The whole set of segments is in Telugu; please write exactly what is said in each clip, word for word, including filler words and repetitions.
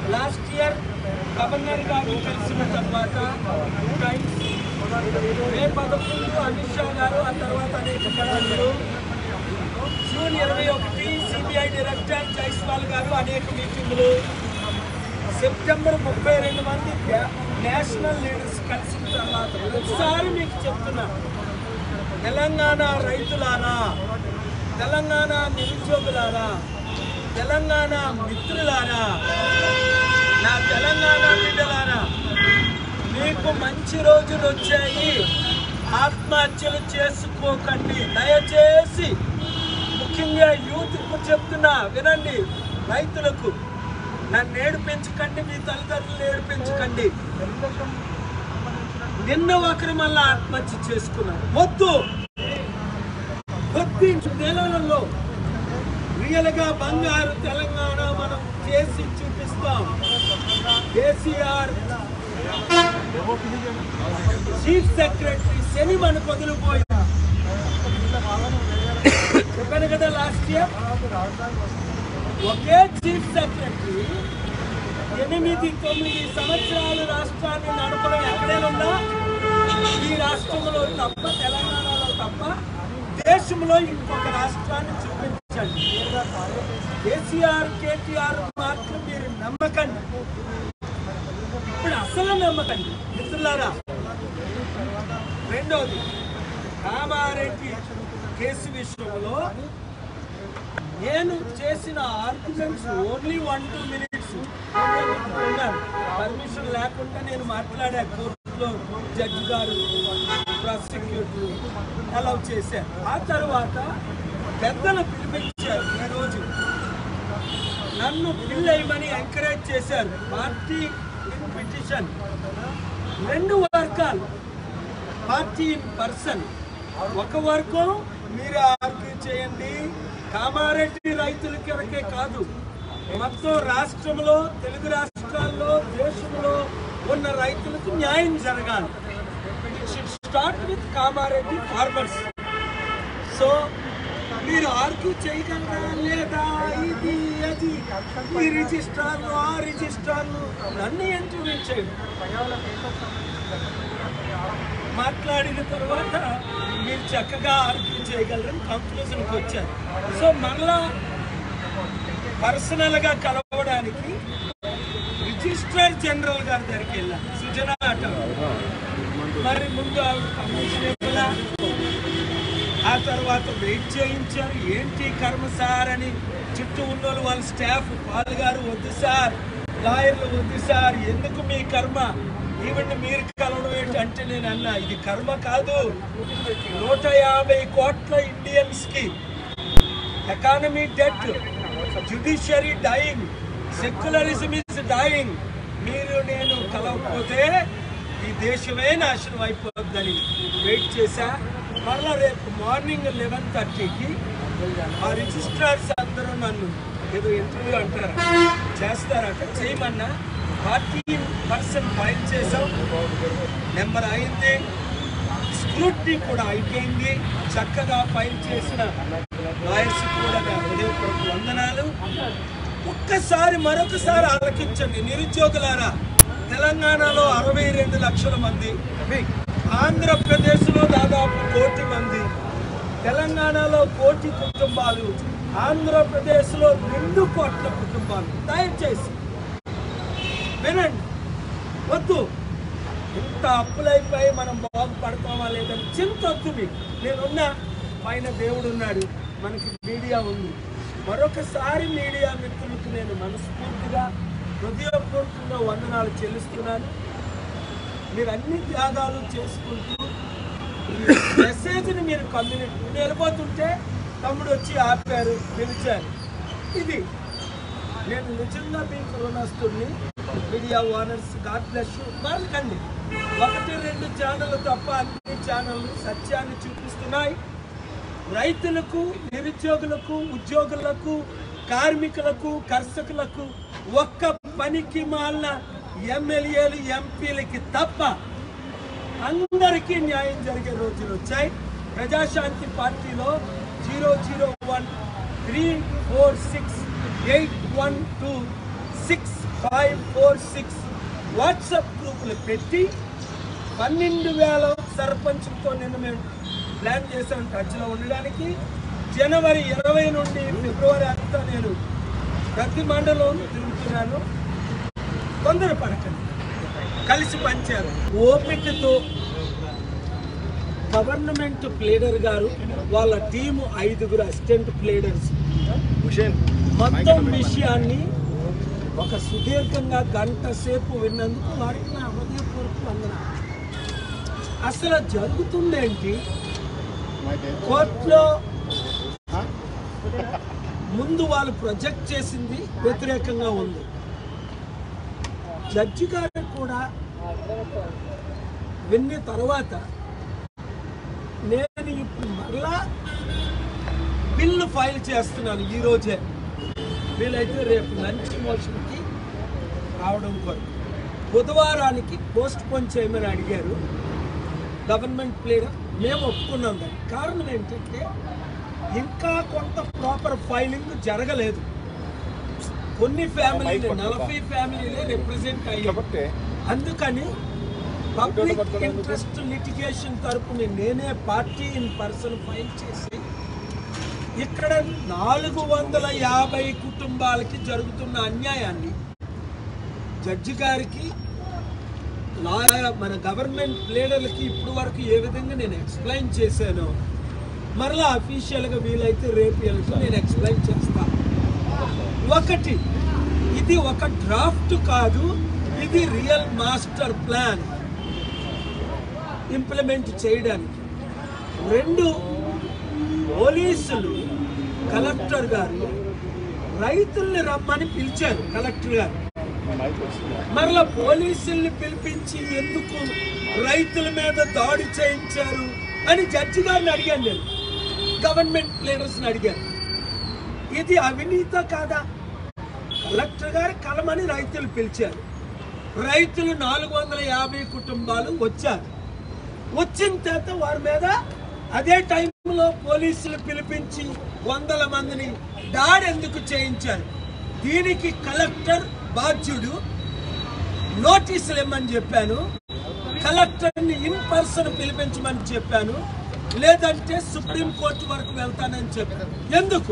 లాస్ట్ ఇయర్ గవర్నర్ గారు కలిసిన తర్వాత టూ టైమ్స్ మే పదకొండు అమిత్ షా గారు, ఆ తర్వాత అనేక కళాకారులు, జూన్ ఇరవై ఒకటి సిబిఐ డైరెక్టర్ జైస్వాల్ గారు అనేక మీటింగులు, సెప్టెంబర్ ముప్పై రెండు మంది నేషనల్ లీడర్స్ కలిసిన తర్వాత ఒకసారి మీకు చెప్తున్నా, తెలంగాణ రైతులారా, తెలంగాణ నిరుద్యోగులారా, తెలంగాణ మిత్రులారా, నా తెలంగాణ బిడ్డలారా, మీకు మంచి రోజులు వచ్చాయి. ఆత్మహత్యలు చేసుకోకండి దయచేసి. ముఖ్యంగా యూత్కు చెప్తున్నా వినండి, రైతులకు నన్ను ఏడిపించకండి, మీ తల్లిదండ్రులు ఏడిపించకండి. నిన్న ఒకరి మళ్ళా ఆత్మహత్య చేసుకున్నారు. వద్దు, కొద్ది నెలలలో రియల్ గా బంగారు తెలంగాణ మనం చేసి చూపిస్తాం. కేసీఆర్ చీఫ్ సెక్రటరీ శని మనకు వదిలిపోయింది చెప్పాను కదా లాస్ట్ ఇయర్. ఒకే చీఫ్ సెక్రటరీ ఎనిమిది తొమ్మిది సంవత్సరాలు రాష్ట్రాన్ని నడపడం ఎక్కడైనా ఉందా? ఈ రాష్ట్రంలో తప్ప, తెలంగాణలో తప్ప, దేశంలో ఇంకొక రాష్ట్రాన్ని చూపించండి. కేసీఆర్ కేటీఆర్ మాత్రం మీరు నమ్మకండి, ఇప్పుడు అసలు నమ్మకండి మిత్రులారా. రెండోది, కామారెడ్డి కేసు విషయంలో నేను చేసిన arguments only one two minutes permission లేకుండా నేను మాట్లాడా. కోర్టులో జడ్జి గారు, ప్రాసిక్యూటర్ అలౌ చేశారు. ఆ తర్వాత పెద్దలు పిలిపించారు. ఈరోజు నన్ను బిల్ అయ్యమని ఎంకరేజ్ చేశారు. పార్టీ ఇన్ పిటిషన్, రెండు వర్గాలు, పార్టీ ఇన్ పర్సన్. ఒక వర్గం మీరు ఆర్గ్యూ చేయండి, కామారెడ్డి రైతులకి వరకే కాదు, మొత్తం రాష్ట్రంలో, తెలుగు రాష్ట్రాల్లో, దేశంలో ఉన్న రైతులకు న్యాయం జరగాలి. It should start with Kamareddy farmers. So మీరు ఆర్గ్యూ చేయగలరా లేదా? ఇది అది, ఈ రిజిస్ట్రార్లు, ఆ రిజిస్ట్రార్లు, నన్ను ఇంటర్వ్యూ చేయండి. మాట్లాడిన తర్వాత మీరు చక్కగా ఆర్గ్యూ చేయగలరని కంక్లూజన్కి వచ్చారు. సో మరలా పర్సనల్గా కలవడానికి రిజిస్ట్రార్ జనరల్ గారి దగ్గరికి వెళ్ళాం. సుజనా అట మరి ముందు ఆవిడ పర్మిషన్ ఇవ్వాలా, ఆ తర్వాత వెయిట్ చేయించారు. ఏంటి కర్మ సార్ అని చుట్టూ ఉన్నోళ్ళు వాళ్ళ స్టాఫ్, పాల్ గారు వద్దు సార్, లాయర్లు వద్దు సార్, ఎందుకు మీ కర్మ, ఈవెన్ మీరు కలవడం ఏంటంటే నేను అన్నా ఇది కర్మ కాదు. నూట యాభై కోట్ల ఇండియన్స్ కి economy debt, judiciary dying, secularism is dying. మీరు నేను కలవకపోతే ఈ దేశమే నాశనం అయిపోద్దని వెయిట్ చేశా. మళ్ళా రేపు మార్నింగ్ లెవెన్ థర్టీకి ఆ రిజిస్ట్రార్స్ అందరూ నన్ను ఏదో ఇంటర్వ్యూ అంటారు, చేస్తారట, చేయమన్నా. పార్టీ పర్సన్ ఫైల్ చేసాం, నెంబర్ అయింది, స్క్రూటినీ కూడా అయిపోయింది. చక్కగా ఫైల్ చేసిన లాయర్స్ కూడా హృదయపూర్వక వందనాలు. ఒక్కసారి మరొకసారి ఆలకించండి నిరుద్యోగులారా. తెలంగాణలో అరవై రెండు లక్షల మంది, ఆంధ్రప్రదేశ్లో దాదాపు కోటి మంది, తెలంగాణలో కోటి కుటుంబాలు, ఆంధ్రప్రదేశ్లో రెండు కోట్ల కుటుంబాలు. దయచేసి వినండి, వద్దు ఇంత అప్పులైపోయి మనం బాగుపడతామా లేదని చింత వద్దు మీకు. నేనున్నా, పైన దేవుడు ఉన్నాడు, మనకి మీడియా ఉంది. మరొకసారి మీడియా మిత్రులకు నేను మనస్ఫూర్తిగా హృదయపూర్వకంగా వందనాలు చెల్లిస్తున్నాను. మీరు అన్ని త్యాగాలు చేసుకుంటూ మెసేజ్ని మీరు కమ్యూనిటీ వెళ్ళిపోతుంటే తమ్ముడు వచ్చి ఆపారు, పిలిచారు. ఇది నేను నిజంగా మీకు రుణస్తుని. Media owners, God bless you. మరకండి, ఒకటి రెండు ఛానళ్ళు తప్ప అన్ని ఛానళ్ళు సత్యాన్ని చూపిస్తున్నాయి. రైతులకు, నిరుద్యోగులకు, ఉద్యోగులకు, కార్మికులకు, కర్షకులకు, ఒక్క పనికి మాలిన ఎమ్మెల్యేలు, ఎంపీలకి తప్ప అందరికీ న్యాయం జరిగే రోజులు వచ్చాయి. ప్రజాశాంతి పార్టీలో zero zero one three four six eight one two six five four six WhatsApp గ్రూపులు పెట్టి పన్నెండు వేల సర్పంచ్తో నిన్న మేము ప్లాన్ చేసాం టచ్లో ఉండడానికి. జనవరి ఇరవై నుండి ఫిబ్రవరి అంతా నేను ప్రతి మండలం తిరుగుతున్నాను. తొందర పడకండి, కలిసి పనిచేయాలి. ఓపికతో గవర్నమెంట్ ప్లేడర్ గారు వాళ్ళ టీము ఐదుగురు అసిస్టెంట్ ప్లేడర్స్ మొత్తం విషయాన్ని ఒక సుదీర్ఘంగా గంట సేపు విన్నందుకు వారికి నా హృదయపూర్వక వందనాలు. అసలు జరుగుతుందేంటి? కోర్టులో ముందు వాళ్ళు ప్రొజెక్ట్ చేసింది వ్యతిరేకంగా ఉంది. జడ్జి గారు కూడా విన్న తర్వాత నేను ఇప్పుడు మరలా బిల్లు ఫైల్ చేస్తున్నాను ఈరోజే. వీలైతే రేపు లంచ్ మోషన్కి రావడం కొరకు బుధవారానికి పోస్ట్ పోన్ చేయమని అడిగారు గవర్నమెంట్ ప్లేడర్. మేము ఒప్పుకున్నాం. దానికి కారణం ఏంటంటే ఇంకా కొంత ప్రాపర్ ఫైలింగ్ జరగలేదు. కొన్ని ఫ్యామిలీలు నలభై ఫ్యామిలీలే రిప్రజెంట్ అయ్యాయి. అందుకని పబ్లిక్ ఇంట్రెస్ట్ లిటిగేషన్ తరపున నేనే పార్టీ ఇన్ పర్సన్ ఫైల్ చేసి ఇక్కడ నాలుగు వందల యాభై కుటుంబాలకి జరుగుతున్న అన్యాయాన్ని జడ్జి గారికి మన గవర్నమెంట్ లీడర్లకి ఇప్పుడు వరకు ఏ విధంగా నేను ఎక్స్ప్లెయిన్ చేశానో మరలా అఫీషియల్గా వీలైతే రేపు వెళ్తూ నేను ఎక్స్ప్లెయిన్ చేస్తాను. ఒకటి, ఇది ఒక డ్రాఫ్ట్ కాదు, ఇది రియల్ మాస్టర్ ప్లాన్ ఇంప్లిమెంట్ చేయడానికి. రెండు, పోలీసులు కలెక్టర్ గారు రైతుల్ని రమ్మని పిలిచారు. కలెక్టర్ గారు మరలా పోలీసుల్ని పిలిపించి ఎందుకు రైతుల మీద దాడి చేయించారు అని జడ్జి గారిని అడిగాను. నేను గవర్నమెంట్ లీడర్స్ని అడిగాను, ఇది అవినీత కాదా? కలెక్టర్ గారు కలమని రైతులు పిలిచారు. రైతులు నాలుగు వందల యాభై కుటుంబాలు వచ్చారు. వచ్చిన తర్వాత వారి మీద అదే టైంలో పోలీసులు పిలిపించి వందల మందిని దాడి ఎందుకు చేయించారు? దీనికి కలెక్టర్ బాధ్యుడు. నోటీసులు ఇమ్మని చెప్పాను, కలెక్టర్ని ఇన్ పర్సన్ పిలిపించమని చెప్పాను, లేదంటే సుప్రీంకోర్టు వరకు వెళ్తానని చెప్పాను. ఎందుకు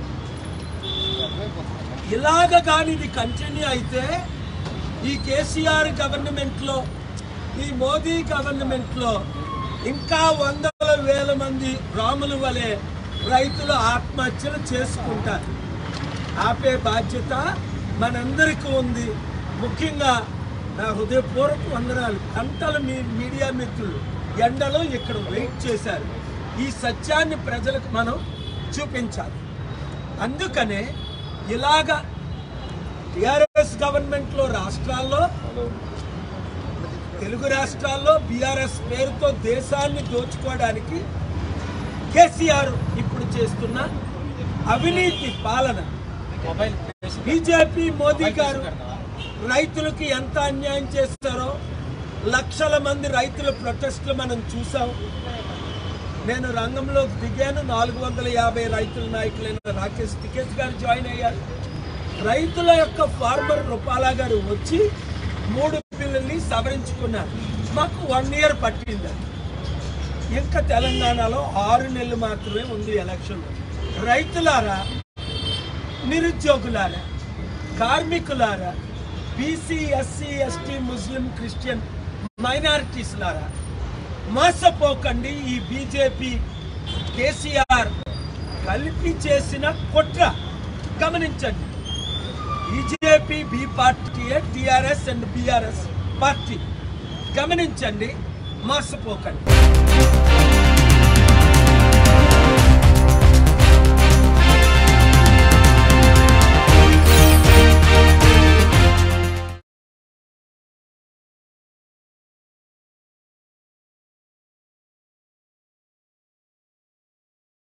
ఇలాగ కానీ ఇది కంటిన్యూ అయితే ఈ కేసీఆర్ గవర్నమెంట్లో, ఈ మోదీ గవర్నమెంట్లో ఇంకా వందల వేల మంది రాముల వలె రైతులు ఆత్మహత్యలు చేసుకుంటారు. ఆపే బాధ్యత మనందరికీ ఉంది. ముఖ్యంగా నా హృదయపూర్వక వందనాలు. గంటలు మీ మీడియా మిత్రులు ఎండలో ఇక్కడ వెయిట్ చేశారు. ఈ సత్యాన్ని ప్రజలకు మనం చూపించాలి. అందుకనే ఇలాగా టిఆర్ఎస్ గవర్నమెంట్లో రాష్ట్రాల్లో, తెలుగు రాష్ట్రాల్లో బీఆర్ఎస్ పేరుతో దేశాన్ని దోచుకోవడానికి కేసీఆర్ ఇప్పుడు చేస్తున్న అవినీతి పాలన, బీజేపీ మోదీ గారు రైతులకి ఎంత అన్యాయం చేస్తారో లక్షల మంది రైతుల ప్రొటెస్ట్లు మనం చూసాం. నేను రంగంలోకి దిగాను. నాలుగు వందల యాభై రైతుల నాయకులైన రాకేష్ టికెట్ గారు జాయిన్ అయ్యారు. రైతుల యొక్క ఫార్మర్ రూపాలా గారు వచ్చి మూడు బిల్లుల్ని సవరించుకున్నారు. మాకు వన్ ఇయర్ పట్టింది. ఇంకా తెలంగాణలో ఆరు నెలలు మాత్రమే ఉంది ఎలక్షన్. రైతులారా, నిరుద్యోగులారా, కార్మికులారా, BC, SC, ST, Muslim, Christian minorities లారా, మోసపోకండి. ఈ బీజేపీ కేసీఆర్ కలిపి చేసిన కుట్ర గమనించండి. బీజేపీ బి పార్టీయే టిఆర్ఎస్ అండ్ బీఆర్ఎస్ పార్టీ. గమనించండి, మోసపోకండి.